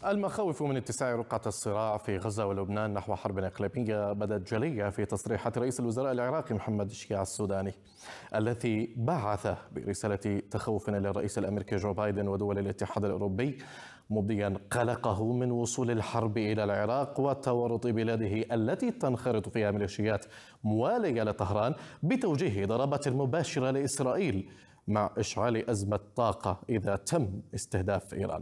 المخاوف من اتساع رقعة الصراع في غزة ولبنان نحو حرب إقليمية بدت جلية في تصريحات رئيس الوزراء العراقي محمد الشيع السوداني، الذي بعث برسالة تخوف للرئيس الأمريكي جو بايدن ودول الاتحاد الأوروبي، مبديا قلقه من وصول الحرب إلى العراق وتورط بلاده التي تنخرط فيها ميليشيات موالية لطهران بتوجيه ضربات مباشرة لإسرائيل مع إشعال أزمة طاقة إذا تم استهداف إيران.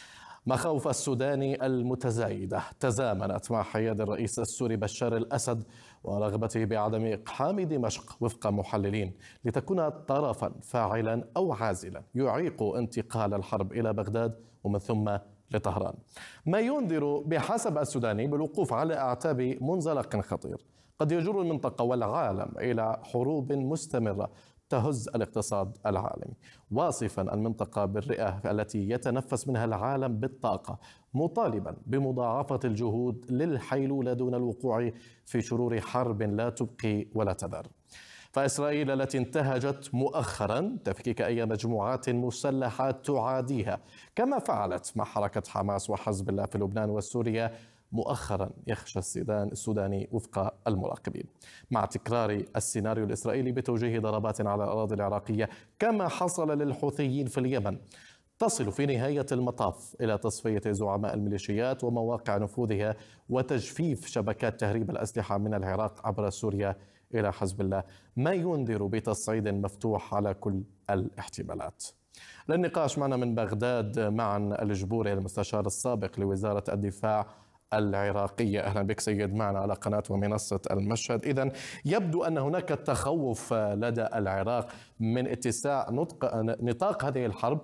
مخاوف السوداني المتزايدة تزامنت مع حياد الرئيس السوري بشار الأسد ورغبته بعدم إقحام دمشق وفق محللين لتكون طرفا فاعلا أو عازلا يعيق انتقال الحرب إلى بغداد ومن ثم لطهران، ما ينذر بحسب السوداني بالوقوف على أعتاب منزلق خطير قد يجر المنطقة والعالم إلى حروب مستمرة تهز الاقتصاد العالمي، واصفا المنطقة بالرئة التي يتنفس منها العالم بالطاقة، مطالبا بمضاعفة الجهود للحيلولة دون الوقوع في شرور حرب لا تبقي ولا تذر. فإسرائيل التي انتهجت مؤخرا تفكيك أي مجموعات مسلحة تعاديها كما فعلت مع حركة حماس وحزب الله في لبنان وسوريا مؤخرا، يخشى السوداني وفق المراقبين مع تكرار السيناريو الإسرائيلي بتوجيه ضربات على الأراضي العراقية كما حصل للحوثيين في اليمن، تصل في نهاية المطاف إلى تصفية زعماء الميليشيات ومواقع نفوذها وتجفيف شبكات تهريب الأسلحة من العراق عبر سوريا إلى حزب الله، ما ينذر بتصعيد مفتوح على كل الاحتمالات. للنقاش معنا من بغداد معا الجبوري المستشار السابق لوزارة الدفاع العراقية. أهلا بك سيد معنا على قناة ومنصة المشهد. إذن يبدو أن هناك تخوف لدى العراق من اتساع نطاق هذه الحرب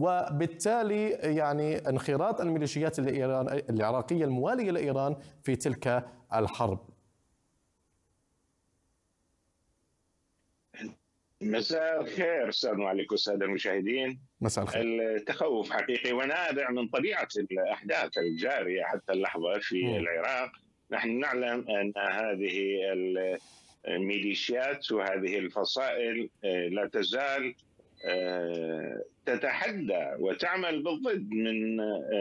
وبالتالي يعني انخراط الميليشيات العراقية الموالية لإيران في تلك الحرب. مساء الخير استاذ عليك والساده المشاهدين. مساء الخير. التخوف حقيقي ونابع من طبيعه الاحداث الجاريه حتى اللحظه في العراق. نحن نعلم ان هذه الميليشيات وهذه الفصائل لا تزال تتحدى وتعمل بالضد من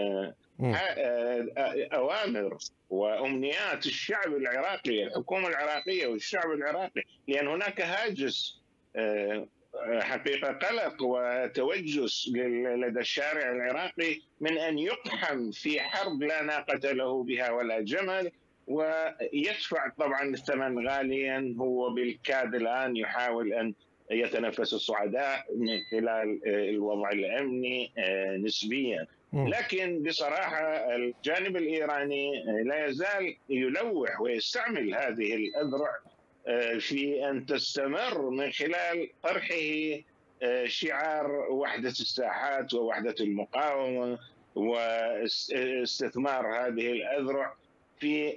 أوامر وأمنيات الشعب العراقي، الحكومة العراقية والشعب العراقي، لأن هناك هاجس حقيقة قلق وتوجس لدى الشارع العراقي من أن يقحم في حرب لا ناقة له بها ولا جمل، ويدفع طبعا الثمن غاليا. هو بالكاد الآن يحاول أن يتنفس الصعداء من خلال الوضع الأمني نسبيا، لكن بصراحة الجانب الإيراني لا يزال يلوح ويستعمل هذه الأذرع في أن تستمر من خلال طرحه شعار وحدة الساحات ووحدة المقاومة واستثمار هذه الأذرع في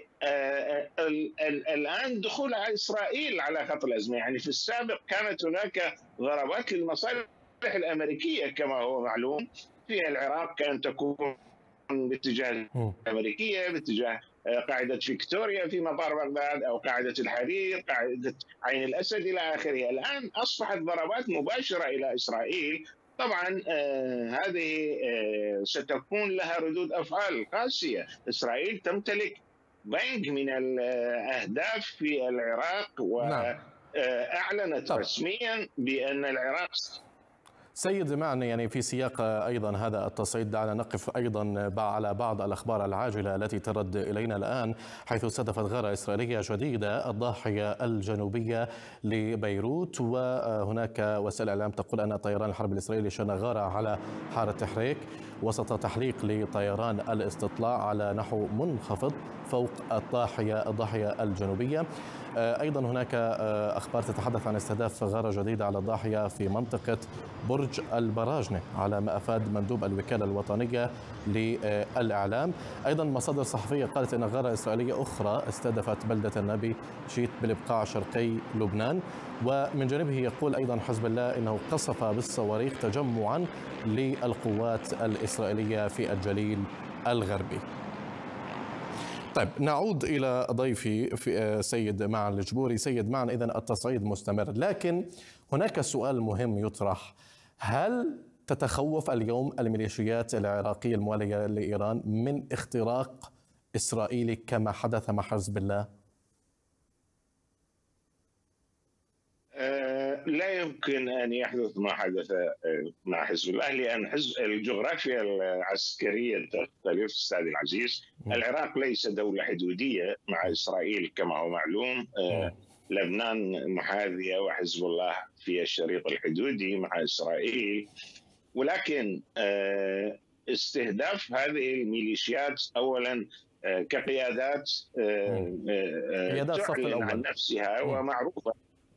الآن دخول إسرائيل على خط الأزمة. يعني في السابق كانت هناك ضربات للمصالح الأمريكية كما هو معلوم في العراق، كانت تكون باتجاه الأمريكية، باتجاه قاعدة فيكتوريا في مطار بغداد أو قاعدة الحرير، قاعدة عين الأسد إلى آخره. الآن أصبحت ضربات مباشرة إلى إسرائيل. طبعا هذه ستكون لها ردود أفعال قاسية. إسرائيل تمتلك بنك من الأهداف في العراق وأعلنت رسميا بأن العراق سيد معنا يعني في سياق أيضا هذا التصعيد دعنا نقف أيضا على بعض الأخبار العاجلة التي ترد إلينا الآن، حيث استهدفت غارة إسرائيلية جديدة الضاحية الجنوبية لبيروت، وهناك وسائل الإعلام تقول أن طيران الحرب الإسرائيلي شن غارة على حارة تحريك وسط تحليق لطيران الاستطلاع على نحو منخفض فوق الضاحية الجنوبية. أيضا هناك أخبار تتحدث عن استهداف غارة جديدة على الضاحية في منطقة برج البراجنة على ما أفاد مندوب الوكالة الوطنية للإعلام. أيضا مصادر صحفية قالت أن غارة إسرائيلية أخرى استهدفت بلدة النبي شيت بالبقاع شرقي لبنان. ومن جانبه يقول أيضا حزب الله أنه قصف بالصواريخ تجمعا للقوات الإسرائيلية في الجليل الغربي. طيب نعود إلى ضيفي في سيد معن الجبوري. سيد معن، إذن التصعيد مستمر، لكن هناك سؤال مهم يطرح: هل تتخوف اليوم الميليشيات العراقية الموالية لإيران من اختراق إسرائيلي كما حدث مع حزب الله؟ لا يمكن أن يحدث ما حدث مع حزب الله، لأن الجغرافيا العسكرية تختلف. أستاذ العزيز، العراق ليس دولة حدودية مع إسرائيل كما هو معلوم. لبنان محاذية وحزب الله في الشريط الحدودي مع إسرائيل، ولكن استهداف هذه الميليشيات أولا كقيادات تعلن عن نفسها ومعروفة.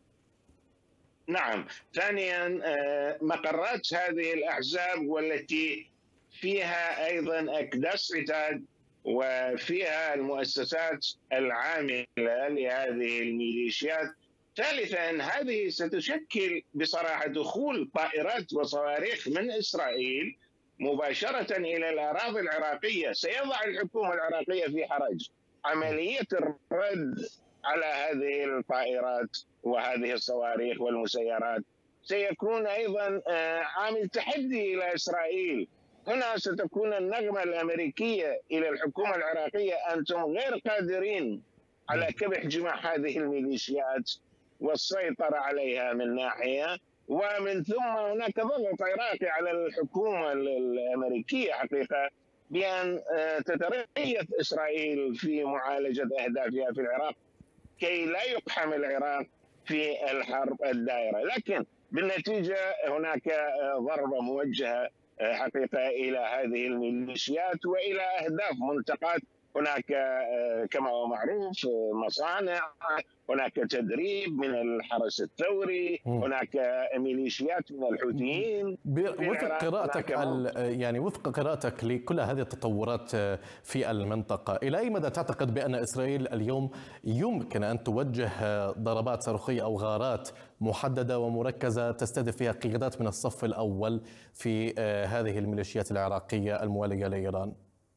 نعم. ثانيا مقرات هذه الأحزاب والتي فيها أيضا أكداس عتاد وفيها المؤسسات العاملة لهذه الميليشيات. ثالثا هذه ستشكل بصراحة دخول طائرات وصواريخ من إسرائيل مباشرة إلى الأراضي العراقية سيضع الحكومة العراقية في حرج. عملية الرد على هذه الطائرات وهذه الصواريخ والمسيرات سيكون أيضا عامل تحدي إلى إسرائيل. هنا ستكون النغمة الأمريكية إلى الحكومة العراقية: أنتم غير قادرين على كبح جماح هذه الميليشيات والسيطرة عليها من ناحية، ومن ثم هناك ضغط عراقي على الحكومة الأمريكية حقيقة بأن تتريث إسرائيل في معالجة أهدافها في العراق كي لا يقحم العراق في الحرب الدائرة. لكن بالنتيجة هناك ضربة موجهة حقيقة إلى هذه الميليشيات وإلى أهداف منتقات. هناك كما هو معروف مصانع، هناك تدريب من الحرس الثوري، هناك ميليشيات من الحوثيين. وفق قراءتك يعني وفق قراءتك لكل هذه التطورات في المنطقة، إلى أي مدى تعتقد بأن إسرائيل اليوم يمكن أن توجه ضربات صاروخية أو غارات محددة ومركزة تستهدف فيها قيادات من الصف الأول في هذه الميليشيات العراقية الموالية لإيران؟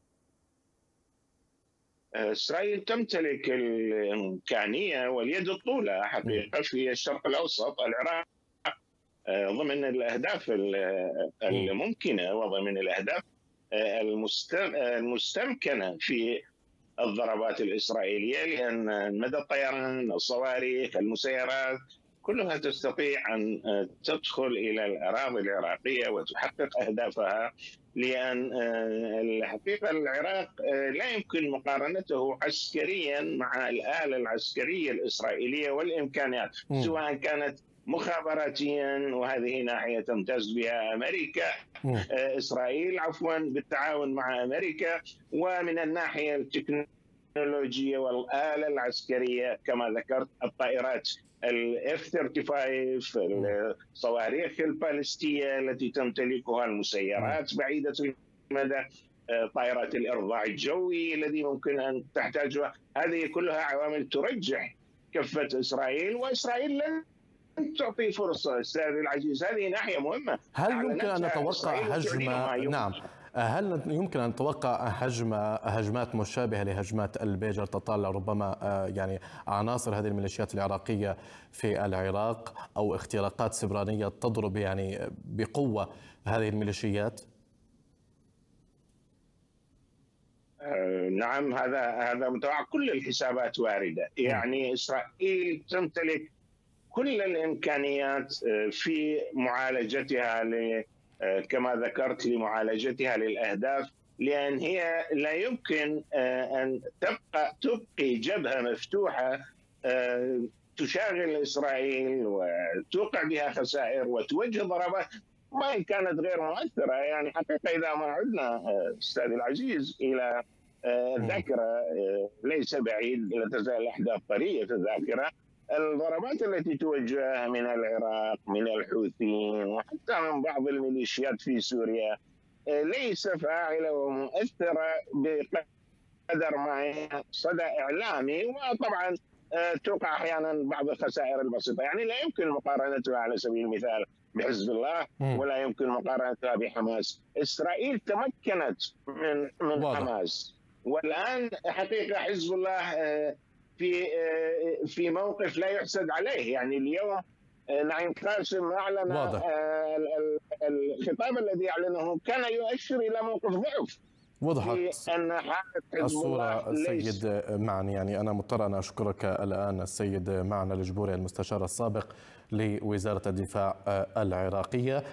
إسرائيل تمتلك الإمكانية واليد الطولة حقيقة في الشرق الأوسط. العراق ضمن الأهداف الممكنة وضمن الأهداف المستمكنة في الضربات الإسرائيلية، لأن مدى الطيران، الصواريخ، المسيرات كلها تستطيع أن تدخل إلى الأراضي العراقية وتحقق أهدافها. لأن الحقيقة العراق لا يمكن مقارنته عسكريا مع الآلة العسكرية الإسرائيلية والإمكانيات، سواء كانت مخابراتيا، وهذه ناحية تمتاز بها أمريكا إسرائيل بالتعاون مع أمريكا، ومن الناحية التكنولوجية والآلة العسكرية كما ذكرت الطائرات F-35، الصواريخ البالستية التي تمتلكها، المسيرات بعيدة المدى، طائرات الإرضاع الجوي الذي ممكن أن تحتاجها. هذه كلها عوامل ترجح كفة إسرائيل، وإسرائيل لن تعطي فرصة. أستاذ العزيز، هذه ناحية مهمة. هل يمكن أن نتوقع هل يمكن أن نتوقع هجمات مشابهة لهجمات البيجر تطال ربما يعني عناصر هذه الميليشيات العراقية في العراق، أو اختراقات سبرانية تضرب يعني بقوة هذه الميليشيات؟ نعم، هذا متوقع. كل الحسابات واردة. يعني إسرائيل تمتلك كل الإمكانيات في معالجتها كما ذكرت لمعالجتها للأهداف، لأن هي لا يمكن أن تبقي جبهة مفتوحة تشاغل إسرائيل وتوقع بها خسائر وتوجه ضربات وإن كانت غير مؤثرة. يعني حقيقة إذا ما عدنا أستاذ العزيز إلى الذاكرة، ليس بعيد، لا تزال الأحداث طرية في الذاكرة. الضربات التي توجه من العراق، من الحوثيين، وحتى من بعض الميليشيات في سوريا ليس فاعلة ومؤثرة بقدر ما هي صدى إعلامي، وطبعا توقع أحيانا بعض الخسائر البسيطة. يعني لا يمكن مقارنتها على سبيل المثال بحزب الله، ولا يمكن مقارنتها بحماس. إسرائيل تمكنت من حماس، والآن حقيقة حزب الله في موقف لا يحسد عليه. يعني اليوم نعيم قاسم أعلن الخطاب الذي أعلنه كان يؤشر إلى موقف ضعف. وضحت أن حالة الصورة سيد معني. يعني أنا مضطر أن أشكرك الآن السيد معنى الجبوري المستشار السابق لوزارة الدفاع العراقية.